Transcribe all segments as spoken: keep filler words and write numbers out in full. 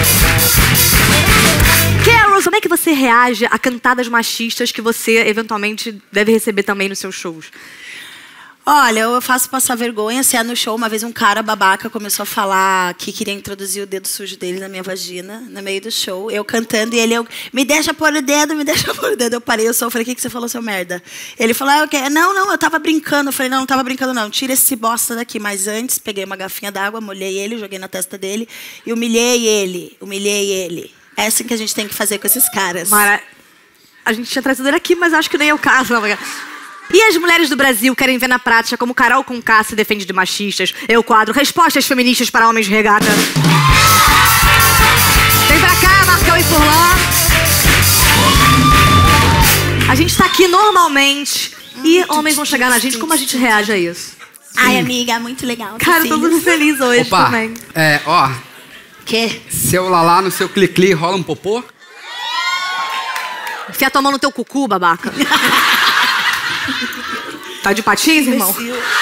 Carol, como é que você reage a cantadas machistas que você, eventualmente, deve receber também nos seus shows? Olha, eu faço passar vergonha. Se é no show, uma vez um cara babaca começou a falar que queria introduzir o dedo sujo dele na minha vagina, no meio do show. Eu cantando e ele, eu, me deixa pôr o dedo, me deixa pôr o dedo. Eu parei, eu só falei, o que, que você falou, seu merda? Ele falou, ah, okay. não, não, eu tava brincando. Eu falei, não, não tava brincando não, tira esse bosta daqui. Mas antes, peguei uma garrafinha d'água, molhei ele, joguei na testa dele e humilhei ele, humilhei ele. É assim que a gente tem que fazer com esses caras. Mara, a gente tinha trazido ele aqui, mas acho que nem é o caso. Não. E as mulheres do Brasil querem ver na prática como Carol Conká se defende de machistas. É o quadro Respostas Feministas para Homens de Regata. Vem pra cá, Marcão e Furlan. A gente tá aqui normalmente e homens vão chegar na gente. Como a gente reage a isso? Ai, amiga, muito legal. Cara, tô muito feliz hoje. Opa, também. É, ó. Quê? Seu lalá no seu cli-cli rola um popô? Enfia tua mão no teu cucu, babaca. Tá de patins, irmão?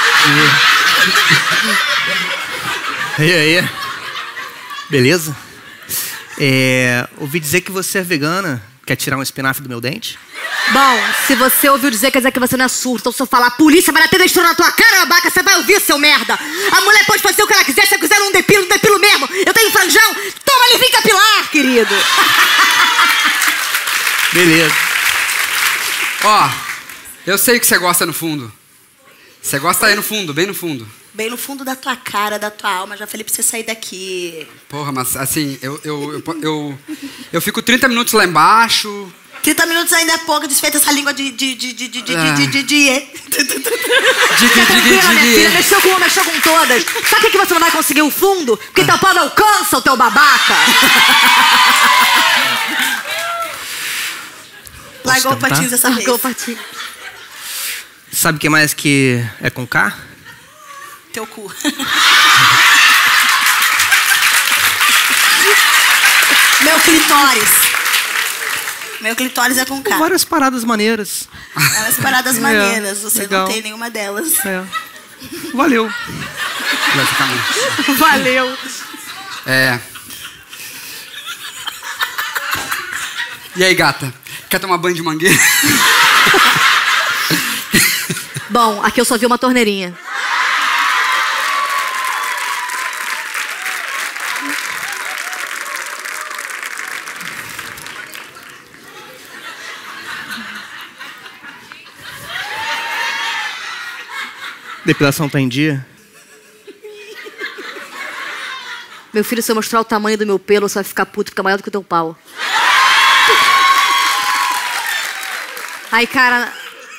E aí? Beleza? É, ouvi dizer que você é vegana. Quer tirar um espinafre do meu dente? Bom, se você ouviu dizer, quer dizer que você não é surdo. Então se eu falar, a polícia vai bater destrua na tua cara, babaca, você vai ouvir, seu merda. A mulher pode fazer o que ela quiser, se ela quiser não depilo, não depilo mesmo. Eu tenho franjão, toma livrinho capilar, querido. Beleza. Ó, eu sei o que você gosta no fundo. Você gosta aí no fundo, bem no fundo. Bem no fundo da tua cara, da tua alma. Já falei pra você sair daqui. Porra, mas assim, eu, eu, eu, eu, eu fico trinta minutos lá embaixo. trinta minutos ainda é pouco, desfeita essa língua de... de, de, de, de, de, Ah. de, de, de, Fica tranquila, minha filha, mexeu com uma, mexeu com todas. Sabe por que você não vai conseguir o fundo? Porque teu pau não alcança, o teu babaca. Largou o tentar? patins dessa vez. Largou o patins. Sabe o que mais que é com K? Teu cu. Meu clitóris. Meu clitóris é com K. Várias paradas maneiras. Várias paradas É, maneiras. Você legal. não tem nenhuma delas. É. Valeu. Basicamente. Valeu. É. E aí, gata? Quer tomar banho de mangueira? Bom, aqui eu só vi uma torneirinha. Depilação tá em dia? Meu filho, se eu mostrar o tamanho do meu pelo, você vai ficar puto, fica maior do que o teu pau. Aí, cara...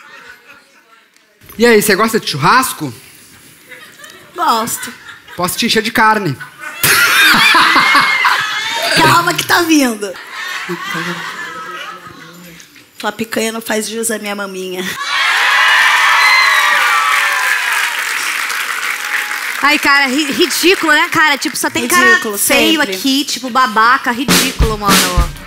E aí, você gosta de churrasco? Gosto. Posso te encher de carne. Calma que tá vindo. Tua picanha não faz jus à minha maminha. Ai, cara, ri- ridículo, né, cara? Tipo, só tem Ridículo, cara feio sempre. aqui, tipo, babaca, ridículo, mano.